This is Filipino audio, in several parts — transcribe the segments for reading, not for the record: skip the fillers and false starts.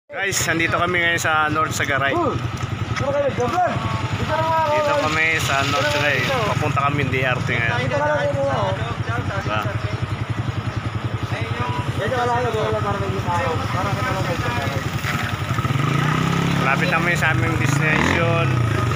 Guys, nandito kami ngayon sa North Sagaray. Dito kami sa North Sagaray. Papunta kami DRT ngayon. Diba? Malapit kami sa aming destination.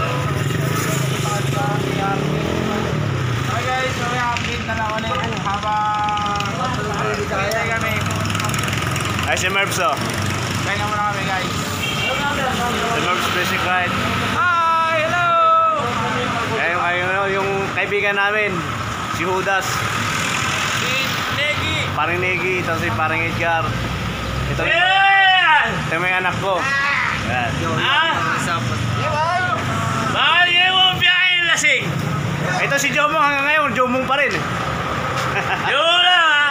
Okay guys, so may update na lang ulit habang hintay kami. Ay, si Mervs oh. Kaya na muna kami guys. Si Mervs Basic Ride. Hi! Hello! Ayun, yung kaibigan namin, si Judas. Si Negi! Paring Negi, ito si Paring Edgar. Ito yung may anak ko. Yan. Bakit ngayon mo biyahe lasing? Ito si Jomong hanggang ngayon, Jomong pa rin. Yun lang ha!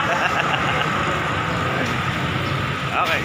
Okay.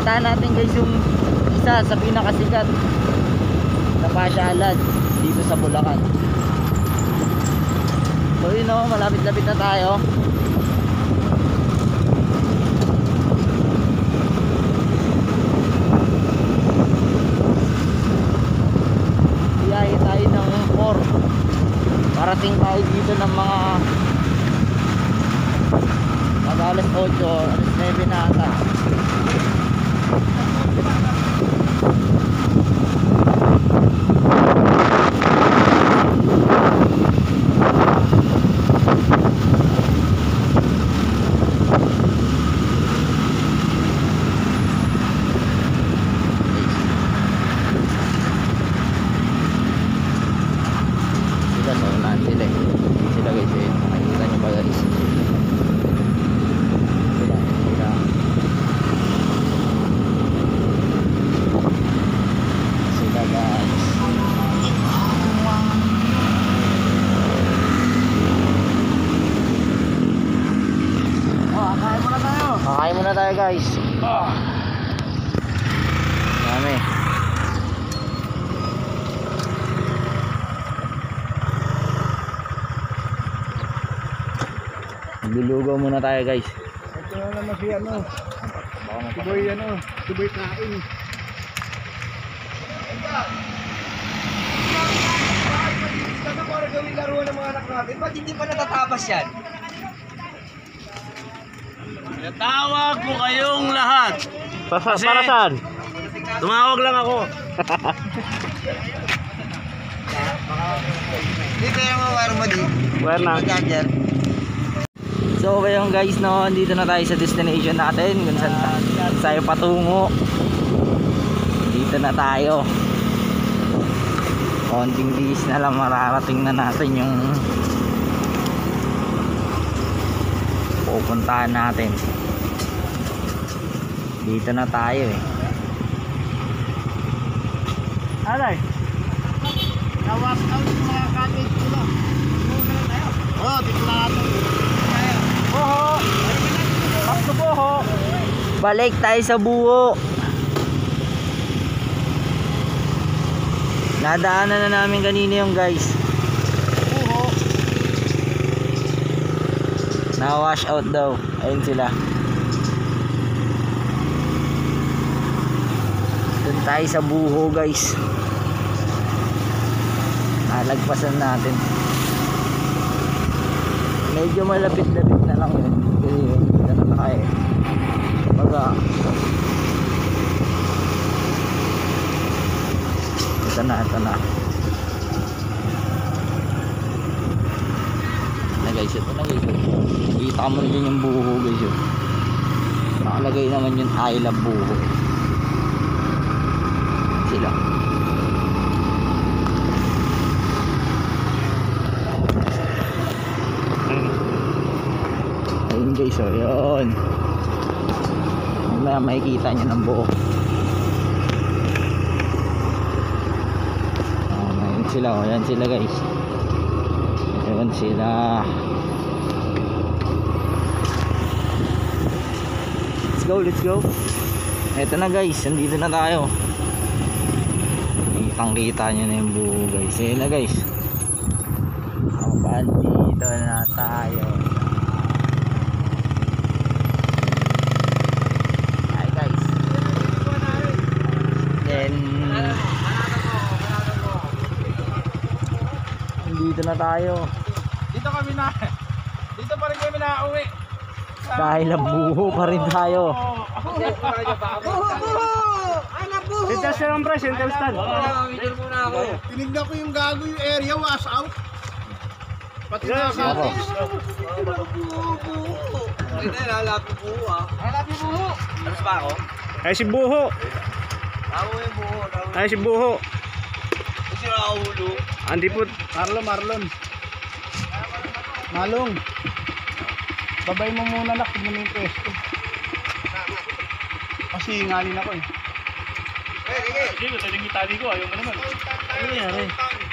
Pupuntahan natin guys yung isa sa pinakasikat na pasyalan dito sa Bulacan. So yun o, malapit-lapit na tayo. Biyahe tayo ng 4. Parating tayo dito ng mga alas 8, alas 9 na ata. Sila sa unahan sila eh. Sila guys eh. Nakikita nyo ba guys? Sila guys. Kakain muna tayo. Kakain muna tayo guys. Dami. Maglulugaw muna tayo guys. Ito na naman si ano. Tuboy ano. Tuboy kain. Ano para gawin laruan ng mga anak natin? Ba't hindi pa natatabas yan? Natawag ko kayong lahat. Para Kasi- saan? Tumawag lang ako. Dito yung wire mo di. Where na? Charger. So okay yung guys, no, dito na tayo sa destination natin kung saan tayo patungo. Dito na tayo. Konting bihis na lang, mararating na natin yung pupuntahan natin. Dito na tayo eh. Alay. Nawak out yung mga cottage ko lang. Oo, dito na natin. Buho. Back to Buho. Balik tayo sa Buho. Nadaanan na namin kanina yung guys. Buho. Na-wash out daw. Ayun sila. Doon tayo sa Buho guys. Nalagpasan natin. Medyo malapit-lapit na lang yun. Kasi dito na tayo. Baga. Ito na, ito na. Na guys, ito na guys. Kita mo na dyan yung Buho guys yun. Nakalagay naman yung I love Buho. Sila. Ayun guys, oh, yun. Mamaya makikita nyo ng buo. Ayun sila, oh, yan sila guys. Ayun sila. Let's go, let's go. Eto na guys, nandito na tayo. Kitang kita nyo na yung buo guys. Ayun na guys. Dito na tayo. Hi guys. Then dito na tayo. Dito kami na. Dito pa rin kami na-uwi. Dahil ang Buho pa rin tayo. Sintel stand pre, sintel stand. Tinignan ko yung gago yung area, wash out. Pati na cottage. Hindi, lalapi buho ah. Lalapi buho. Alas ba ako? Ay si Buho. Ako yung buho. Ay si Buho. Kasi nakahulog. Andi po. Marlon. Malong. Babay mo muna nak, tignan mo yung pwesto. Kasi hingalin ako eh. Sige, tayo yung itali ko. Ayaw mo naman. Ano yan?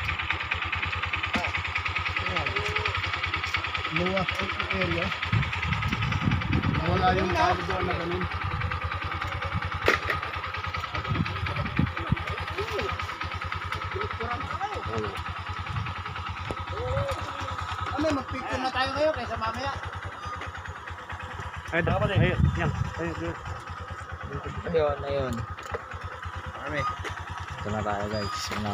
Luwas out yung area. Wala yung tali doon na ganun. tayo ngayon kaysa mamaya. Ayun, ayun, yan. Ayun. Ayun. Kami. Ito na tayo guys. Ano?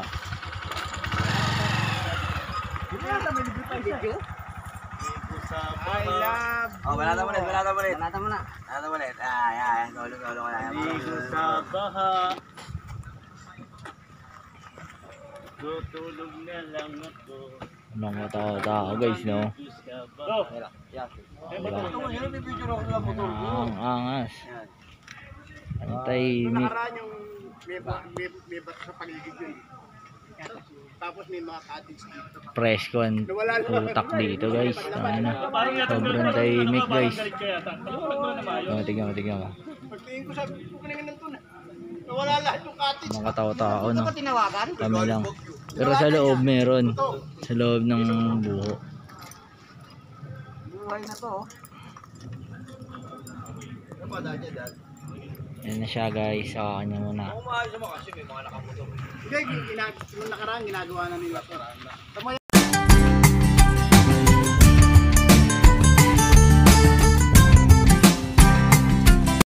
I love Oh, balata mo ulit. Yan. Tulong ko na. Ligo sa baha. Tutulog na lang ako. Mga tao guys, no? Go. Ang angas. Antay Mick. Nakaraan yung may bato sa paligid yun. Tapos may mga cottage dito. Presko ang putak dito guys. Ano? Sobrang tahimik guys. Tignan mo. Pagtingin ko sabi ko kanina nandun na. Nawala lahat yung cottage. Mga tao, no? Tinawagan? Kami lang. Pero sa loob meron. Sa loob ng buho. Buhay na to. Yan na siya guys. Sa kanya muna. Hindi, nung nakaraan ginagawa na nila.